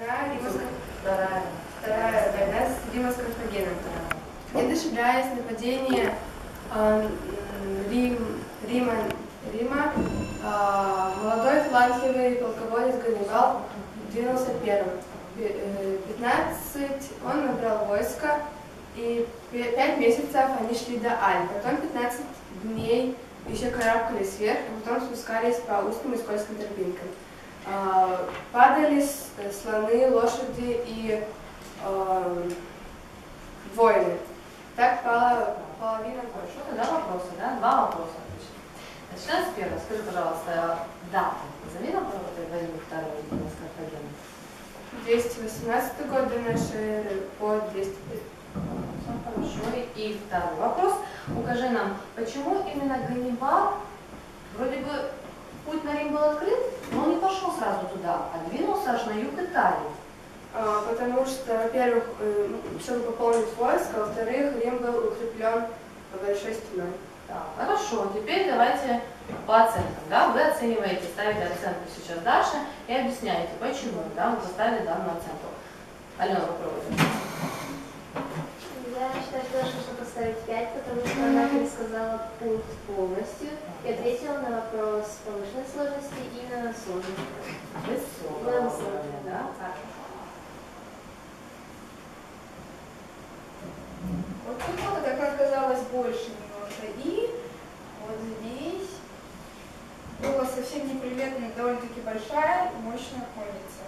Вторая война с Римом с Карфагеном. Не дожидаясь нападения Рима, молодой фланговый полководец Ганнибал двинулся первым. 15 он набрал войско, и 5 месяцев они шли до Альп. Потом 15 дней еще карабкались вверх, а потом спускались по узким и скользким тропинкам. Падали слоны, лошади и воины. Так пала половина. Хорошо, тогда вопросы, да? Два вопроса. Начинаем с первого. Скажи, пожалуйста, дату. Назови нам этой войны второй с Карфагеном. 218 год до нашей эры по 205. Хорошо. И второй вопрос. Укажи нам, почему именно Ганнибал, вроде бы путь на Рим был открыт, но он не пошел сразу туда, а двинулся аж на юг Италии. Потому что, во-первых, чтобы пополнить войско, а во-вторых, Рим был укреплен большой стеной. Так, хорошо, теперь давайте по оценкам. Да? Вы оцениваете, ставите оценку сейчас Даше и объясняете, почему вы поставили данную оценку. Алена, попробуйте. Я считаю, что Даша нужно поставить 5, потому что она пересказала пункт полностью и ответила на вопрос повышенной сложности и на сложность. Высокая, да? Вот тут вот, как оказалось, больше немножко. И вот здесь была совсем неприметная, довольно-таки большая и мощная конница.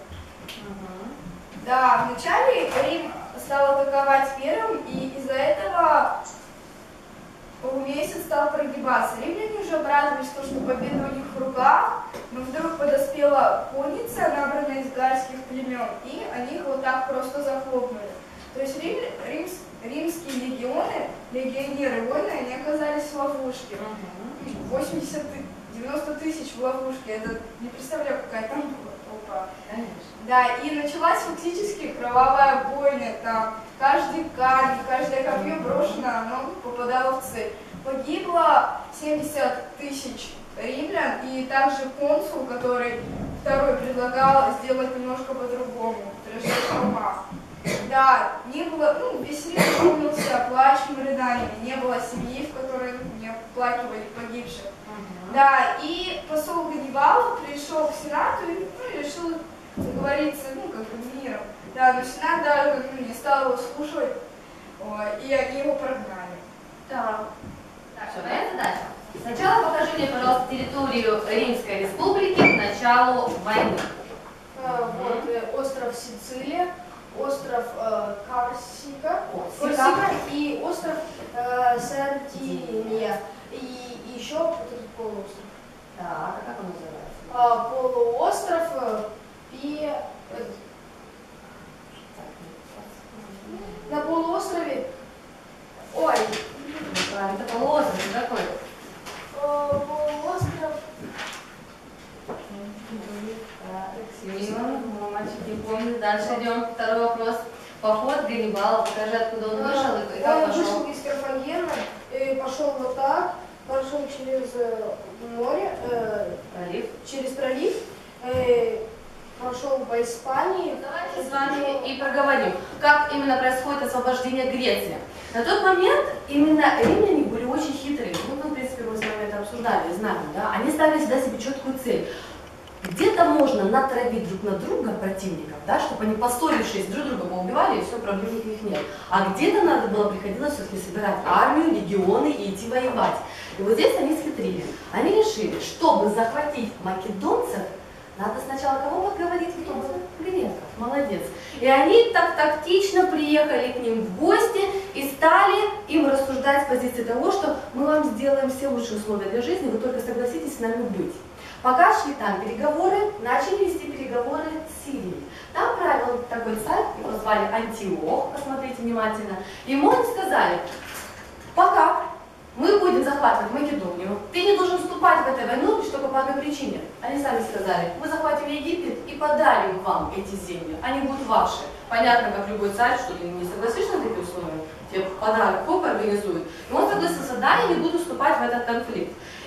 Да, вначале Рим стал атаковать первым, и из-за этого полумесяц стал прогибаться. Римляне уже обрадовались, что победа у них в руках, но вдруг подоспела конница, набранная из гальских племен, и они их вот так просто захлопнули. То есть римские легионы, легионеры, воины, они оказались в ловушке. 90 тысяч в ловушке, это не представляю, какая там была толпа. Да, и началась фактически кровавая бойня, там каждый камень, каждое копье брошено, оно попадало в цель. Погибло 70 тысяч римлян, и также консул, который второй предлагал сделать немножко по-другому, в холмах. Да, не было, весь Рим наполнился плачем и рыданиями, не было семьи, в которой не оплакивали погибших. Да, и посол Ганнибала пришел к Сенату и решил договориться, миром. Да, но Сенат даже не стал его слушать, и они его прогнали. Так, все, понятно дальше? Сначала покажи мне, пожалуйста, территорию Римской Республики к началу войны. Вот остров Сицилия, остров Корсика и остров Сардиния. И еще вот этот полуостров. Так, как он называется? Полуостров на полуострове. Ой. Это полуостров, какой? Полуостров. Симон, мальчик не помнит. Дальше идем. Второй вопрос. Поход Ганнибала. Покажи, откуда он вышел и как пошел. Он вышел из Карфагена, пошел вот так, пошел через море, через пролив, пошел по Испании. Давайте с вами и проговорим, как именно происходит освобождение Греции. На тот момент именно римляне были очень хитрые. В принципе, мы с вами это обсуждали, знаем, да? Они ставили всегда себе четкую цель. Где-то можно натравить друг на друга противников, да, чтобы они, поссорившись, друг друга поубивали, и все, проблем никаких нет. А где-то надо было, приходилось все-таки собирать армию, легионы и идти воевать. И вот здесь они схитрили. Они решили, чтобы захватить македонцев, надо сначала кого подговорить? Греков. Молодец. И они так тактично приехали к ним в гости и стали им рассуждать с позиции того, что мы вам сделаем все лучшие условия для жизни, вы только согласитесь с нами быть. Пока шли там переговоры, начали вести переговоры с Сирией. Там правил такой царь, его звали Антиох, посмотрите внимательно. Ему они сказали, пока мы будем захватывать Македонию, ты не должен вступать в эту войну лишь только по одной причине. Они сами сказали, мы захватим Египет и подарим вам эти земли, они будут ваши. Понятно, как любой царь, что ты не согласишься на такие условия, тебе подарок хоп организуют. И он согласился, да, я не буду вступать в этот конфликт.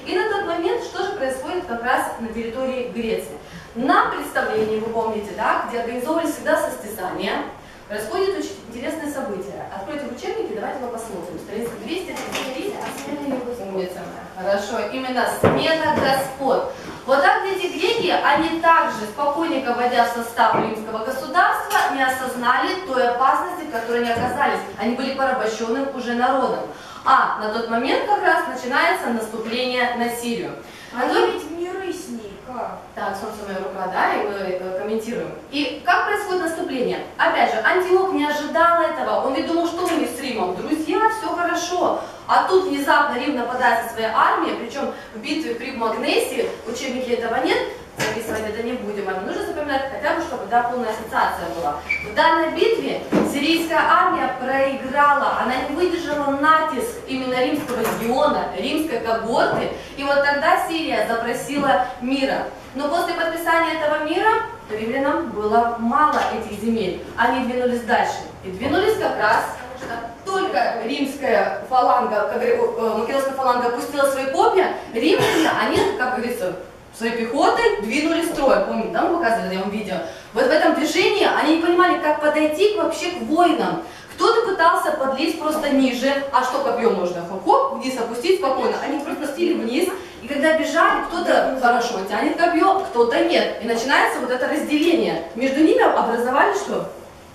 И на тот момент что же происходит как раз на территории Греции? На представлении, вы помните, да, где организовывались всегда состязания, происходит очень интересное событие. Откройте учебники, давайте мы посмотрим. Страница 233. Умница моя. Хорошо, именно смена господ. Вот так эти греки, они также, спокойненько войдя в состав римского государства, не осознали той опасности, в которой они оказались. Они были порабощенным уже народом. А на тот момент как раз начинается наступление на Сирию. Они ведь миры с ней, как? Так, солнце моя рука, да, и мы комментируем. И как происходит наступление? Опять же, Антиох не ожидал этого, он ведь думал, что у них с Римом, друзья, все хорошо. А тут внезапно Рим нападает со своей армией, причем в битве при Магнесии, в учебнике этого нет, записывать это не будем, нам нужно запоминать хотя бы, чтобы да, полная ассоциация была. В данной битве сирийская армия проиграла, она не выдержала натиск именно римского легиона, римской когорты, и вот тогда Сирия запросила мира. Но после подписания этого мира римлянам было мало этих земель, они двинулись дальше. И двинулись как раз, что только римская фаланга, македонская фаланга опустила свои копья, римляне, они, как говорится, своей пехотой двинулись строем. Помните, да, мы показывали на видео? Вот в этом движении они не понимали, как подойти вообще к воинам. Кто-то пытался подлезть просто ниже, а что копьем можно? Хоп, вниз опустить спокойно. Они пропустили вниз, и когда бежали, кто-то хорошо тянет копье, кто-то нет. И начинается вот это разделение. Между ними образовали что?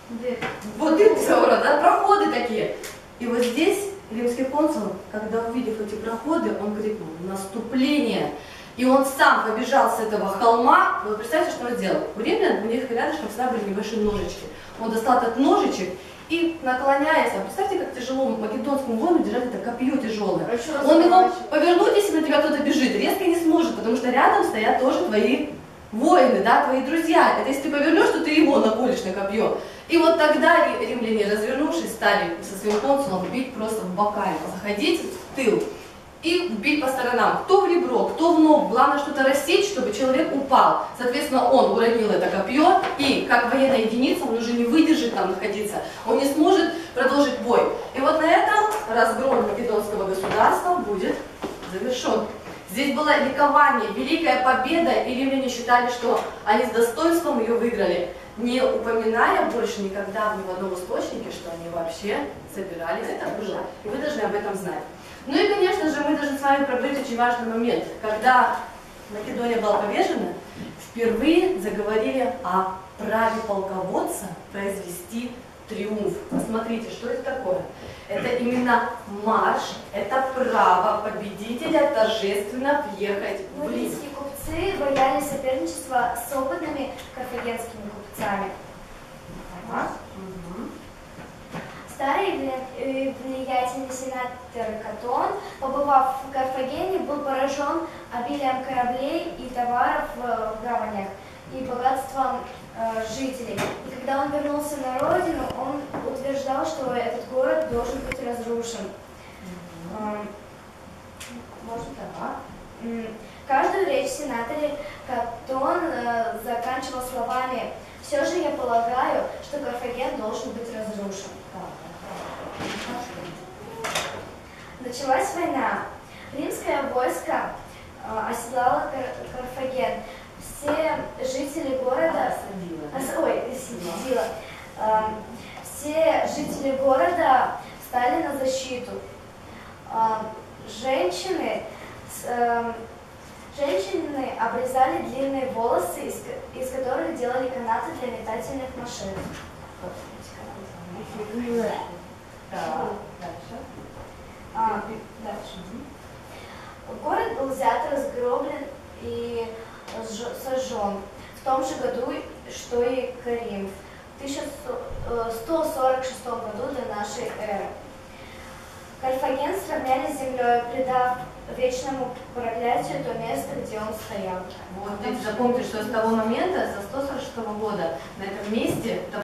Вот и все, да, проходы такие. И вот здесь римский консул, когда увидев эти проходы, он крикнул: наступление! И он сам побежал с этого холма. Вы представьте, что он сделал? У римлян, у них рядышком всегда были небольшие ножички. Он достал этот ножичек и, наклоняясь, представьте, как тяжело македонскому воину держать это копье тяжелое. Он его повернуть, если на тебя кто-то бежит, резко не сможет, потому что рядом стоят тоже твои воины, да, твои друзья. Это если ты повернешь, то ты его наколешь на копье. И вот тогда римляне, развернувшись, стали со своим консулом бить просто в бока, заходить в тыл и бить по сторонам. Кто в ребро, кто в ногу. Главное что-то рассечь, чтобы человек упал. Соответственно, он уронил это копье, и как военная единица он уже не выдержит там находиться. Он не сможет продолжить бой. И вот на этом разгром македонского государства будет завершен. Здесь было ликование, великая победа, и римляне считали, что они с достоинством ее выиграли, не упоминая больше никогда ни в одном источнике, что они вообще собирались. Это было. И вы должны об этом знать. Ну и, конечно же, мы должны с вами проговорить очень важный момент. Когда Македония была повержена, впервые заговорили о праве полководца произвести триумф. Посмотрите, что это такое. Это именно марш, это право победителя торжественно въехать в Рим. Римские купцы боялись соперничества с опытными карфагенскими купцами. Старый и влиятельный сенатор Катон, побывав в Карфагене, был поражен обилием кораблей и товаров в гаванях и богатством жителей. И когда он вернулся на родину, он утверждал, что этот город должен быть разрушен. Может, да. Каждую речь сенатора Катон заканчивал словами: «Все же я полагаю, что Карфаген должен быть разрушен». Началась война. Римское войско оседлало Карфаген. Все жители города... Все жители города стали на защиту. Женщины обрезали длинные волосы, из которых делали канаты для метательных машин. Дальше. Город был взят, разгромлен и сожжен в том же году, что и Коринф, в 1146 году до нашей эры. Карфаген сравняли с землей, придав вечному проклятию то место, где он стоял. Вот, запомните, что с того момента, со 146 года, на этом месте